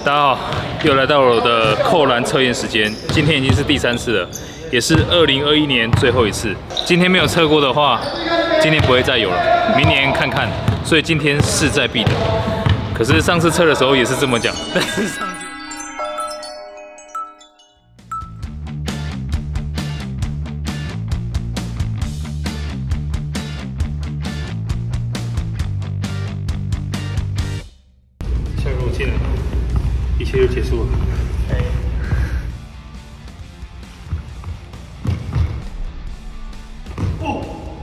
大家好，又来到了我的扣篮测验时间。今天已经是第3次了，也是2021年最后一次。今天没有测过的话，今年不会再有了，明年看看。所以今天势在必得。可是上次测的时候也是这么讲，但是上次。 下个我进来，一切就结束了。哦！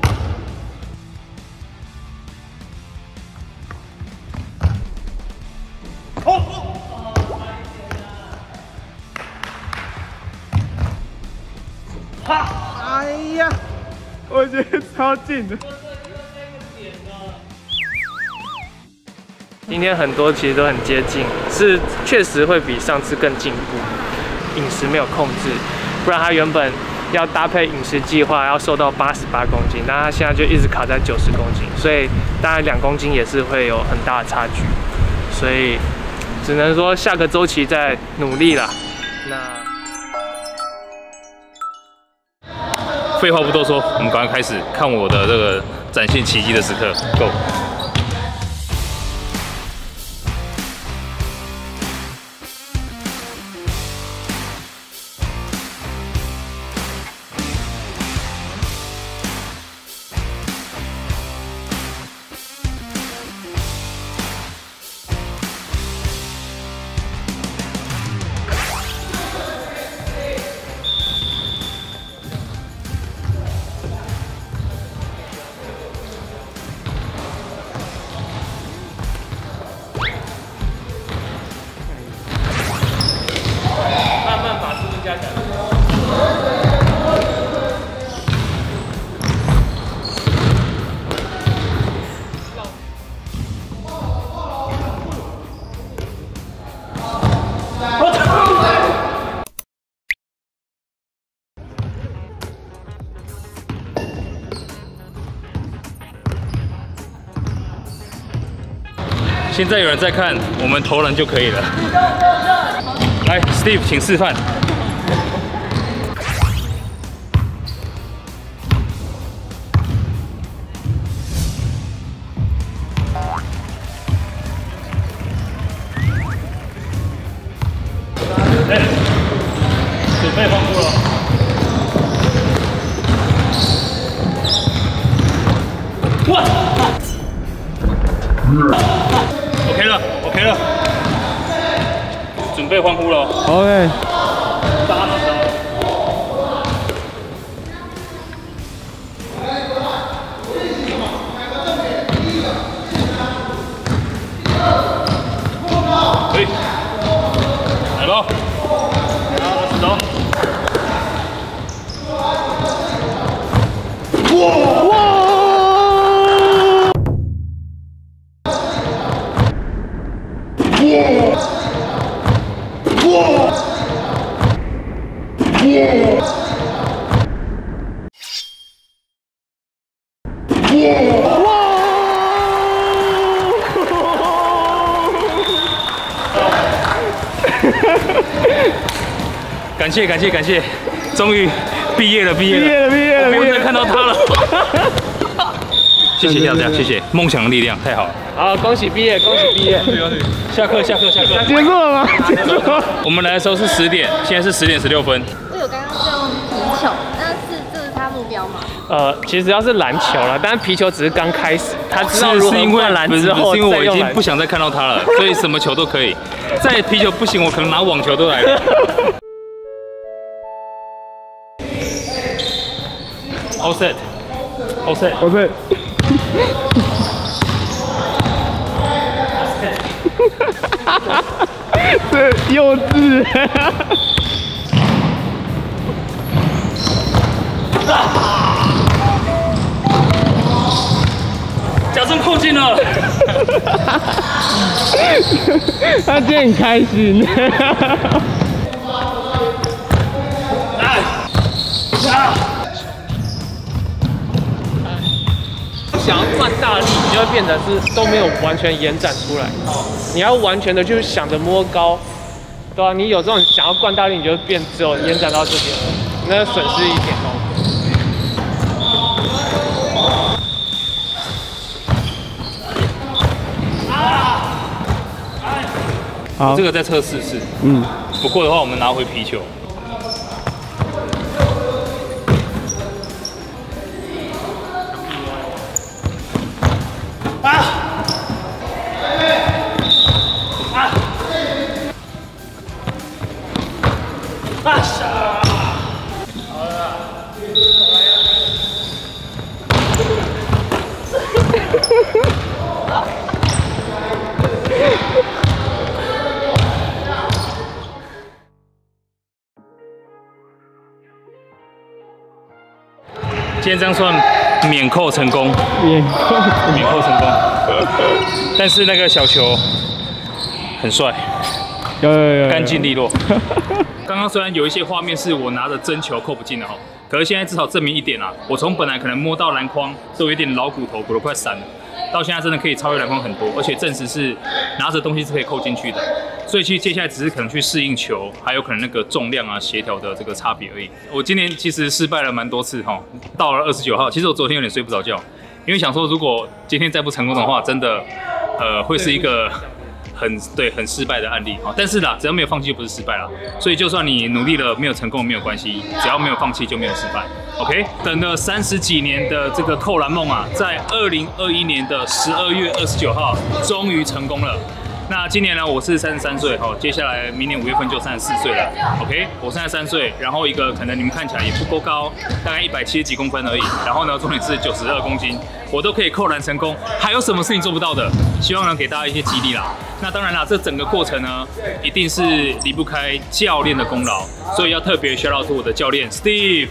哈！哎呀，我觉得超近的。 今天很多其实都很接近，是确实会比上次更进步。饮食没有控制，不然他原本要搭配饮食计划要瘦到88公斤，但他现在就一直卡在90公斤，所以大概2公斤也是会有很大的差距。所以只能说下个周期再努力啦。那废话不多说，我们赶快开始看我的这个展现奇迹的时刻 ，Go！ 加起来。 现在有人在看，我们投篮就可以了。来 ，Steve， 请示范。 哎，准备放步了。哇 ！OK 了 ，OK 了，准备欢呼了。 OK。 打了。可以。来吧。 走！哇！感谢，终于毕业了，我不用再看到他了。谢谢大家，谢谢，梦想的力量太好了。 好，恭喜毕业，恭喜毕业。 下课。结束了吗？结束了。 我们来的时候是10点，现在是10点16分。 我有刚刚是用皮球，这是他目标吗？ 其实要是篮球了，但是皮球只是刚开始，他知道如何灌篮之后， 是因为我已经不想再看到他了，所以什么球都可以。再皮球不行，我可能拿网球都来了。 All set。 这幼稚。 假装靠近了。 他今天很开心。想要灌大力，你就会变成是都没有完全延展出来。你要完全的就是想着摸高， 对啊，你有这种想要灌大力，你就变只有延展到这边了，那损失一点哦。 好，这个再测试试。不过的话，我们拿回皮球。今天这样算免扣成功，免扣成功。但是那个小球很帅，有干净利落。刚刚虽然有一些画面是我拿着真球扣不进的哈，可是现在至少证明一点啊，我从本来可能摸到篮筐都有一点老骨头，骨头快散了，到现在真的可以超越篮筐很多，而且证实是拿着东西是可以扣进去的。所以其实接下来只是可能去适应球，还有可能那个重量啊、协调的这个差别而已。我今年其实失败了蛮多次哈，到了29号，其实我昨天有点睡不着觉，因为想说如果今天再不成功的话，真的会是一个很失败的案例啊。但是啦，只要没有放弃就不是失败啦。所以就算你努力了没有成功没有关系，只要没有放弃就没有失败。OK， 等了30几年的这个扣篮梦啊，在2021年的12月29号终于成功了。那今年呢，我是33岁哈，接下来明年5月份就34岁了。OK， 我33岁，然后一个可能你们看起来也不够高，大概170几公分而已。然后呢，重点是92公斤，我都可以扣篮成功，还有什么事情做不到的？希望能给大家一些激励啦。那当然啦，这整个过程呢，一定是离不开教练的功劳，所以要特别 shout out to 我的教练 Steve。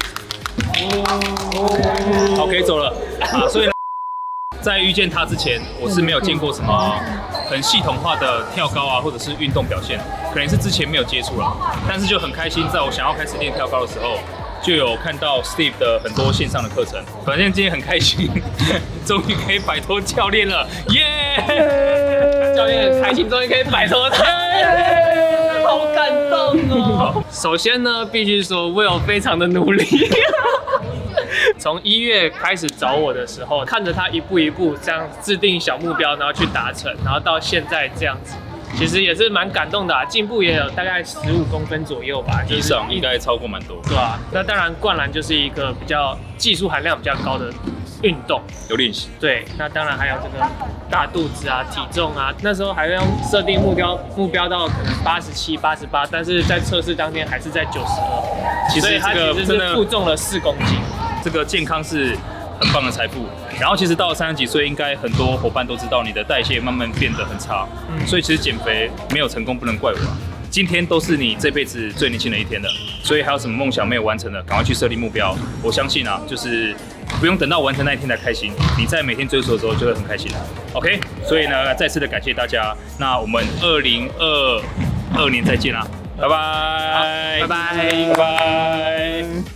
好，可以走了啊。所以呢，在遇见他之前，我是没有见过什么很系统化的跳高啊，或者是运动表现，可能是之前没有接触啦。但是就很开心，在我想要开始练跳高的时候，就有看到 Steve 的很多线上的课程。反正今天很开心，终于可以摆脱教练了，耶！ 教练很开心，终于可以摆脱他，好感动哦。首先呢，必须说 Will 非常的努力。从1月开始找我的时候，看着他一步一步这样制定小目标，然后去达成，然后到现在这样子，其实也是蛮感动的啊，进步也有大概15公分左右吧， 以上应该超过蛮多， 对啊。那当然，灌篮就是一个比较技术含量比较高的运动， 有练习。 对，那当然还有这个大肚子啊、体重啊，那时候还要设定目标到可能87、88，但是在测试当天还是在92， 其实这个真的负重了4公斤。 这个健康是很棒的财富。然后其实到了30几岁，应该很多伙伴都知道你的代谢慢慢变得很差，所以其实减肥没有成功不能怪我啊。今天都是你这辈子最年轻的一天了，所以还有什么梦想没有完成的，赶快去设立目标。我相信啊，就是不用等到完成那一天才开心，你在每天追逐的时候就会很开心了。OK， 所以呢，再次的感谢大家。那我们2022年再见啦，拜拜， 拜拜，拜拜。